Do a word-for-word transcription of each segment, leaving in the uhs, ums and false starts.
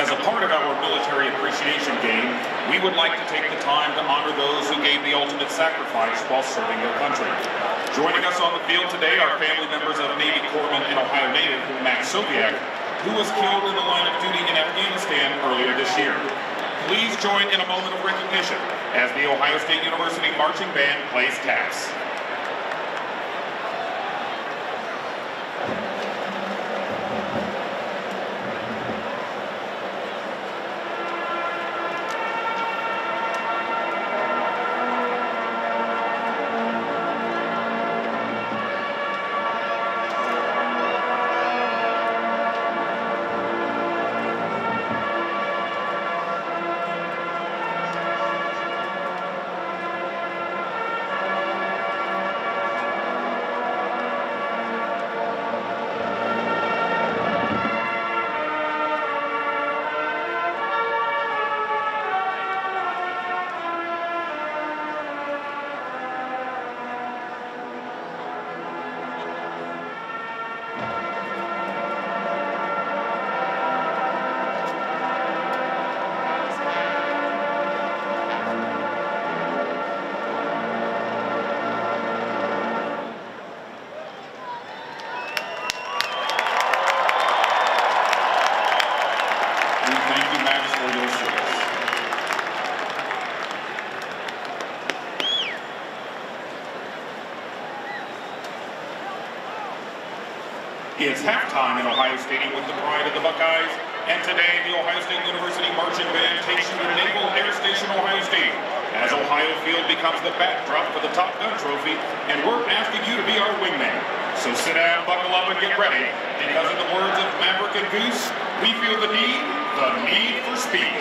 As a part of our military appreciation game, we would like to take the time to honor those who gave the ultimate sacrifice while serving their country. Joining us on the field today are family members of Navy Corpsman and Ohio native Max Soviak, who was killed in the line of duty in Afghanistan earlier this year. Please join in a moment of recognition as the Ohio State University Marching Band plays taps. It's halftime in Ohio Stadium with the pride of the Buckeyes, and today the Ohio State University Marching Band takes you to Naval Air Station, Ohio State, as Ohio Field becomes the backdrop for the Top Gun Trophy, and we're asking you to be our wingman. So sit down, buckle up, and get ready, because in the words of Maverick and Goose, we feel the need, the need for speed.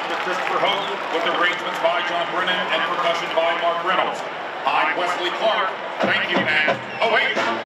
Dr. Christopher Hope, with arrangements by John Brennan and percussion by Mark Reynolds. I'm Wesley Clark. Thank you, and oh wait.